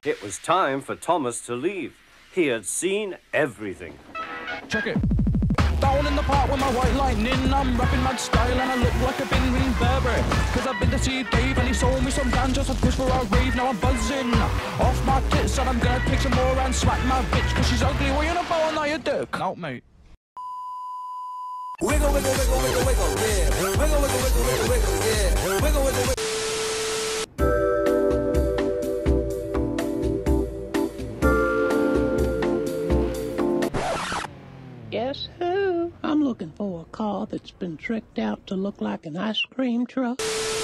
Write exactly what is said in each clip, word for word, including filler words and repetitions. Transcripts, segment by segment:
It was time for Thomas to leave. He had seen everything. Check it. Down in the park with my white lightning, I'm rapping mad style and I look like I've been ring Burberry. Cause I've been to see Dave and he sold me some ganja, some push for our rave, now I'm buzzing off my tits and I'm gonna take some more and smack my bitch cause she's ugly. What you on about now, you dick? No, mate. Wiggle, wiggle, wiggle, wiggle, wiggle, yeah. Wiggle, wiggle, wiggle, wiggle, wiggle, yeah. Wiggle, wiggle, wiggle. Guess who? I'm looking for a car that's been tricked out to look like an ice cream truck.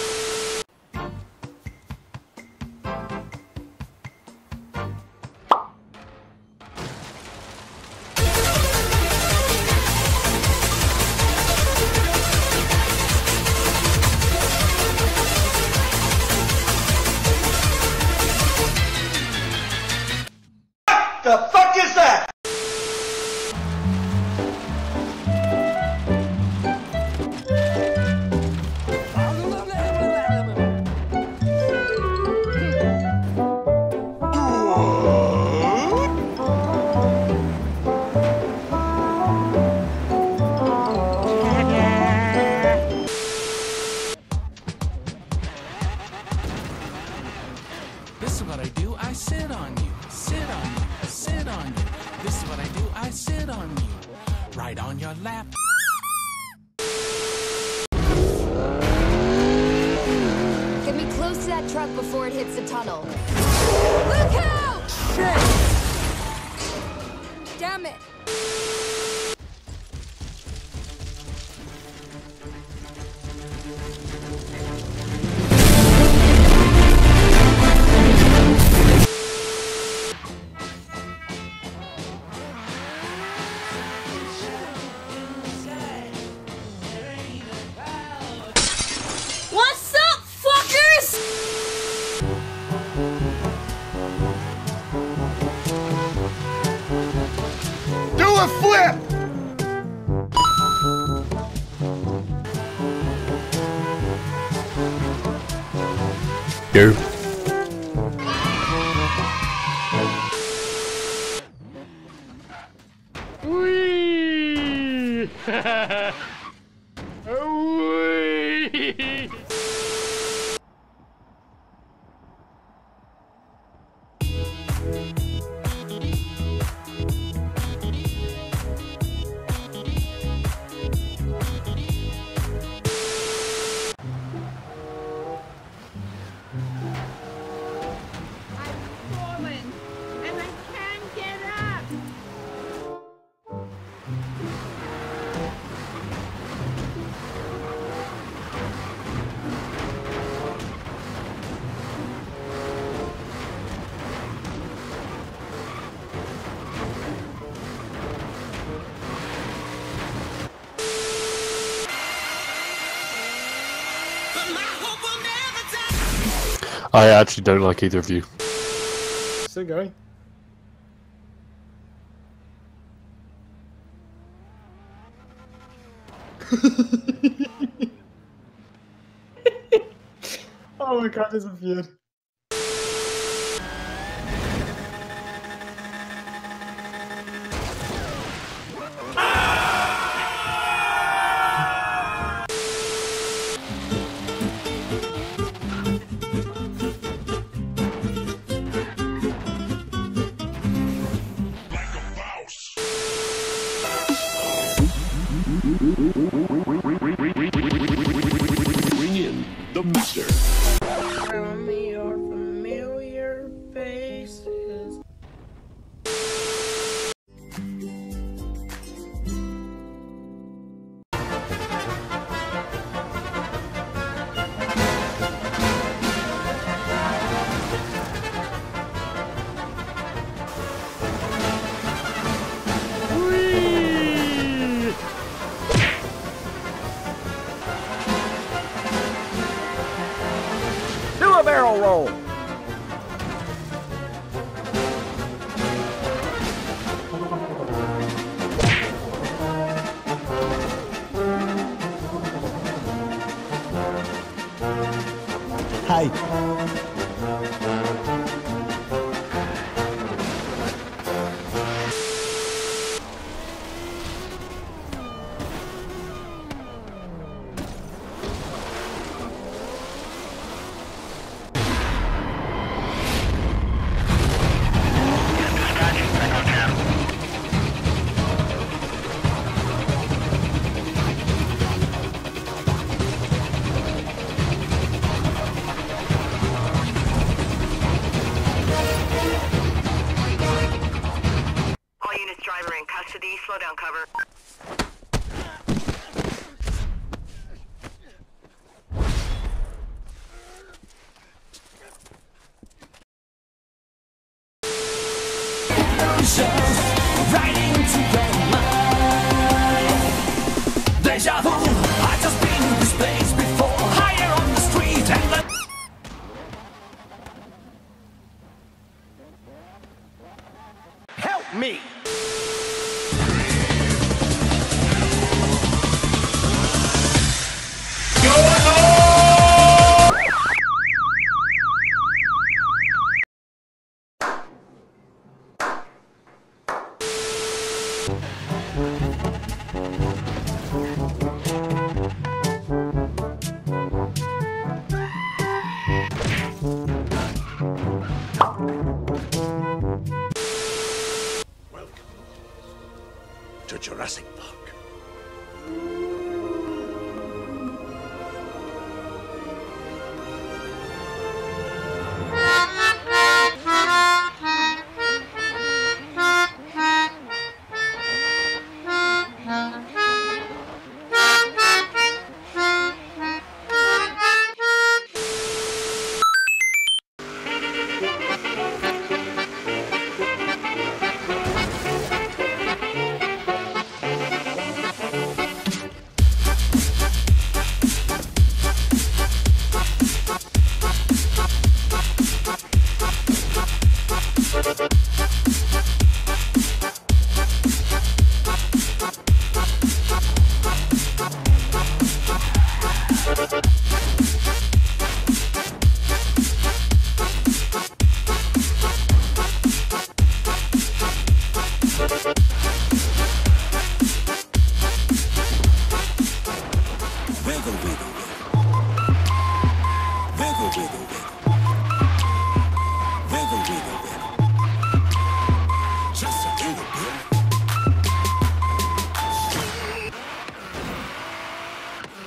The fuck is that? This is what I do, I sit on you, sit on you, sit on you. This is what I do, I sit on you, right on your lap. Get me close to that truck before it hits the tunnel. Look out! Shit! Damn it! What's up, fuckers? Do a flip! Go. Whee! Whee! I actually don't like either of you. Still going. Oh my god, this is weird. Bring in the master. Show me your familiar faces. Do a barrel roll. Hey. slow down cover. Right into your mind. Deja vu, I've just been in this place before. Higher on the street and the help me! To Jurassic Park.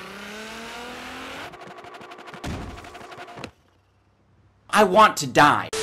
I want to die.